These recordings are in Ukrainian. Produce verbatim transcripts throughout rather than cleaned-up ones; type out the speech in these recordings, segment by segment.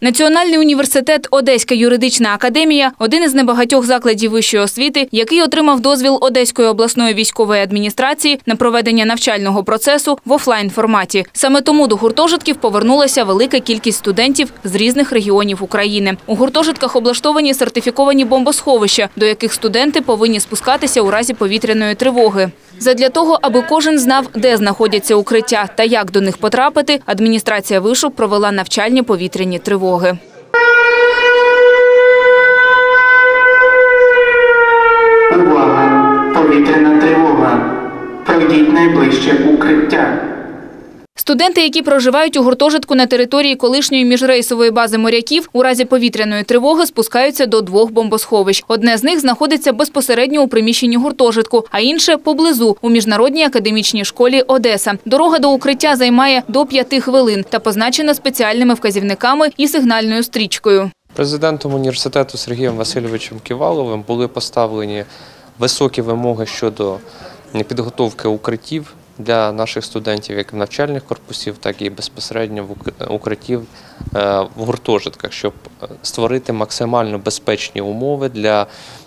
Національний університет Одеська юридична академія – один із небагатьох закладів вищої освіти, який отримав дозвіл Одеської обласної військової адміністрації на проведення навчального процесу в офлайн-форматі. Саме тому до гуртожитків повернулася велика кількість студентів з різних регіонів України. У гуртожитках облаштовані сертифіковані бомбосховища, до яких студенти повинні спускатися у разі повітряної тривоги. Задля того, аби кожен знав, де знаходяться укриття та як до них потрапити, адміністрація вишу провела навчальні повітряні тривоги. Увага! Повітряна тривога. Пройдіть найближче укриття. Студенти, які проживають у гуртожитку на території колишньої міжрейсової бази моряків, у разі повітряної тривоги спускаються до двох бомбосховищ. Одне з них знаходиться безпосередньо у приміщенні гуртожитку, а інше – поблизу, у Міжнародній академічній школі «Одеса». Дорога до укриття займає до п'яти хвилин та позначена спеціальними вказівниками і сигнальною стрічкою. Президентом університету Сергієм Васильовичем Ківаловим були поставлені високі вимоги щодо підготовки укриттів для наших студентів, як навчальних корпусів, так і безпосередньо укриттів в гуртожитках, щоб створити максимально безпечні умови для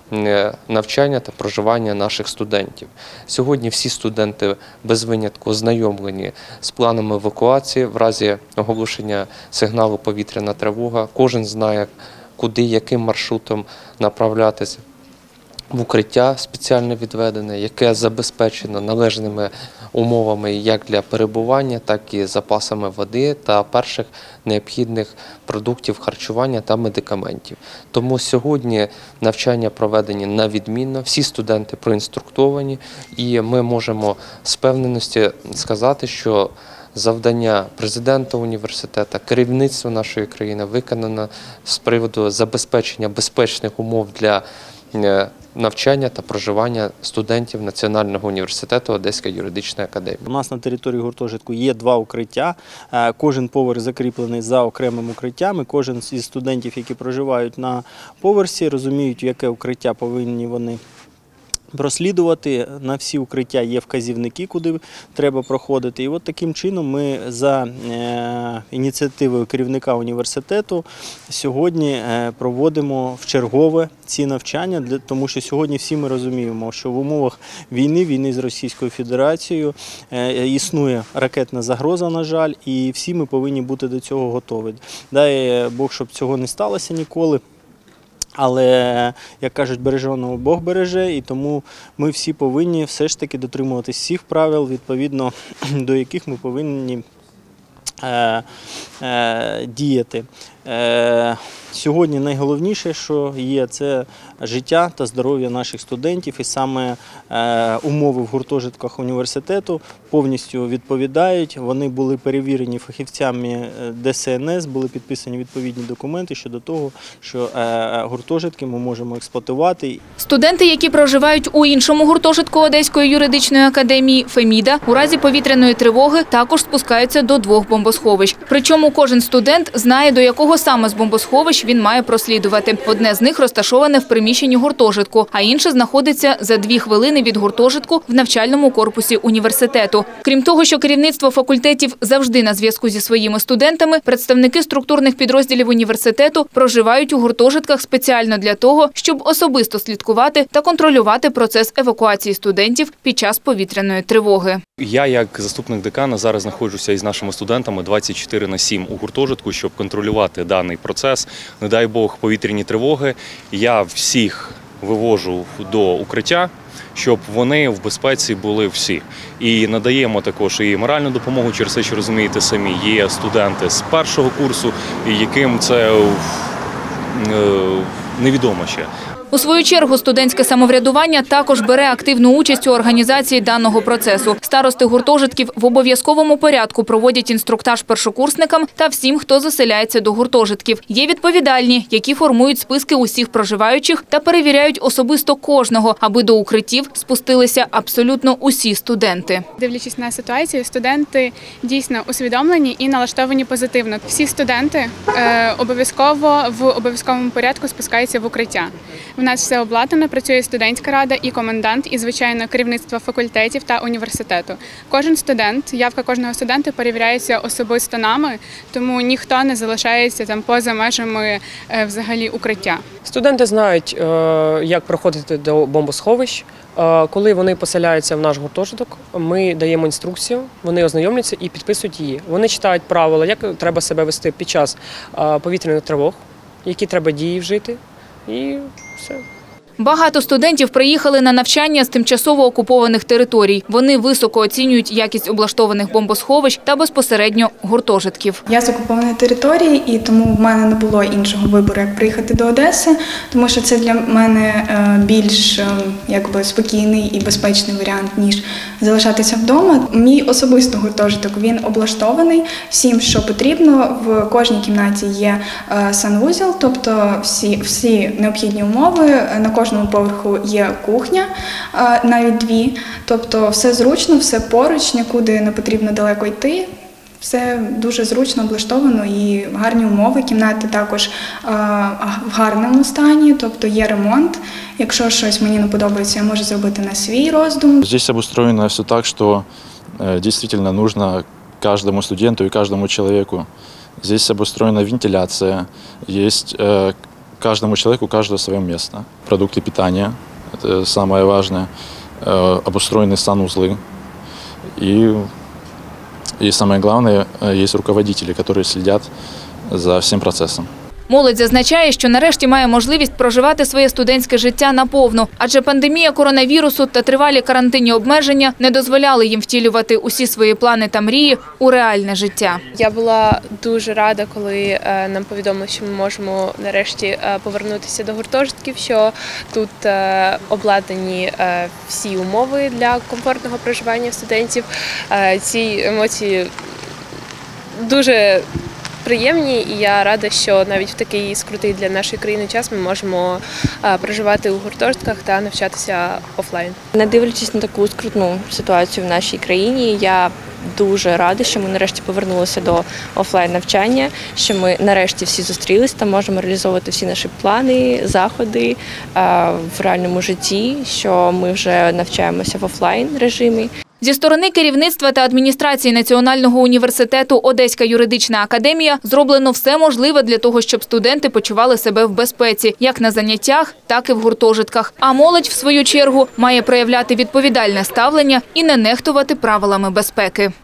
навчання та проживання наших студентів. Сьогодні всі студенти без винятку ознайомлені з планами евакуації в разі оголошення сигналу «Повітряна тривога». Кожен знає, куди, яким маршрутом направлятися в укриття спеціально відведене, яке забезпечено належними умовами як для перебування, так і запасами води та перших необхідних продуктів харчування та медикаментів. Тому сьогодні навчання проведені на відмінно, всі студенти проінструктовані, і ми можемо з впевненості сказати, що завдання президента університету, керівництва нашої країни виконано з приводу забезпечення безпечних умов для навчання та проживання студентів Національного університету Одеська юридична академія. У нас на території гуртожитку є два укриття. Кожен поверх закріплений за окремим укриттям. І кожен із студентів, які проживають на поверсі, розуміють, яке укриття повинні вони прослідувати. На всі укриття є вказівники, куди треба проходити. І от таким чином ми за е, ініціативою керівника університету сьогодні е, проводимо вчергове ці навчання, для, тому що сьогодні всі ми розуміємо, що в умовах війни, війни з Російською Федерацією е, існує ракетна загроза, на жаль, і всі ми повинні бути до цього готові. Дай Бог, щоб цього не сталося ніколи. Але, як кажуть, береженого Бог береже, і тому ми всі повинні все ж таки дотримуватись всіх правил, відповідно до яких ми повинні е, е, діяти. Е, сьогодні найголовніше, що є, це життя та здоров'я наших студентів, і саме е, умови в гуртожитках університету повністю відповідають. Вони були перевірені фахівцями Де Се Ен Ес, були підписані відповідні документи щодо того, що е, гуртожитки ми можемо експлуатувати. Студенти, які проживають у іншому гуртожитку Одеської юридичної академії «Феміда», у разі повітряної тривоги також спускаються до двох бомбосховищ. Причому кожен студент знає, до якого саме з бомбосховищ він має прослідувати. Одне з них розташоване в приміщенні гуртожитку, а інше знаходиться за дві хвилини від гуртожитку в навчальному корпусі університету. Крім того, що керівництво факультетів завжди на зв'язку зі своїми студентами, представники структурних підрозділів університету проживають у гуртожитках спеціально для того, щоб особисто слідкувати та контролювати процес евакуації студентів під час повітряної тривоги. Я, як заступник декана, зараз знаходжуся із нашими студентами двадцять чотири на сім у гуртожитку, щоб контролювати даний процес. Не дай Бог, повітряні тривоги. Я всіх вивожу до укриття, щоб вони в безпеці були всі. І надаємо також і моральну допомогу, через те, що розумієте самі, є студенти з першого курсу, яким це невідомо ще. У свою чергу студентське самоврядування також бере активну участь у організації даного процесу. Старости гуртожитків в обов'язковому порядку проводять інструктаж першокурсникам та всім, хто заселяється до гуртожитків. Є відповідальні, які формують списки усіх проживаючих та перевіряють особисто кожного, аби до укриттів спустилися абсолютно усі студенти. Дивлячись на ситуацію, студенти дійсно усвідомлені і налаштовані позитивно. Всі студенти е, обов'язково в обов'язковому порядку спускаються в укриття. У нас все обладнано, працює студентська рада і комендант, і, звичайно, керівництво факультетів та університету. Кожен студент, явка кожного студента перевіряється особисто нами, тому ніхто не залишається там поза межами е, взагалі укриття. Студенти знають, е, як проходити до бомбосховищ. Е, Коли вони поселяються в наш гуртожиток, ми даємо інструкцію, вони ознайомляться і підписують її. Вони читають правила, як треба себе вести під час е, повітряних тривог, які треба дії вжити, і все. Багато студентів приїхали на навчання з тимчасово окупованих територій. Вони високо оцінюють якість облаштованих бомбосховищ та безпосередньо гуртожитків. Я з окупованої території, і тому в мене не було іншого вибору, як приїхати до Одеси, тому що це для мене більш якби спокійний і безпечний варіант, ніж залишатися вдома. Мій особистий гуртожиток, він облаштований всім, що потрібно. В кожній кімнаті є санвузол, тобто всі, всі необхідні умови. На кожному поверху є кухня, навіть дві, тобто все зручно, все поруч, нікуди не потрібно далеко йти. Все дуже зручно облаштовано і гарні умови. Кімнати також в гарному стані, тобто є ремонт. Якщо щось мені не подобається, я можу зробити на свій роздум. Здесь обустроено все так, что действительно нужно каждому студенту и каждому человеку. Здесь обустроена вентиляция, есть каждому человеку каждое свое место. Продукты питания – это самое важное. Обустроены санузлы. И, и самое главное, есть руководители, которые следят за всем процессом. Молодь зазначає, що нарешті має можливість проживати своє студентське життя наповну, адже пандемія коронавірусу та тривалі карантинні обмеження не дозволяли їм втілювати усі свої плани та мрії у реальне життя. Я була дуже рада, коли нам повідомили, що ми можемо нарешті повернутися до гуртожитків, що тут обладнані всі умови для комфортного проживання студентів. Ці емоції дуже приємні, і я рада, що навіть в такий скрутий для нашої країни час ми можемо проживати у гуртожитках та навчатися офлайн. Не дивлячись на таку скрутну ситуацію в нашій країні, я дуже рада, що ми нарешті повернулися до офлайн-навчання, що ми нарешті всі зустрілися та можемо реалізовувати всі наші плани, заходи в реальному житті, що ми вже навчаємося в офлайн-режимі. Зі сторони керівництва та адміністрації Національного університету Одеська юридична академія зроблено все можливе для того, щоб студенти почували себе в безпеці, як на заняттях, так і в гуртожитках. А молодь, в свою чергу, має проявляти відповідальне ставлення і не нехтувати правилами безпеки.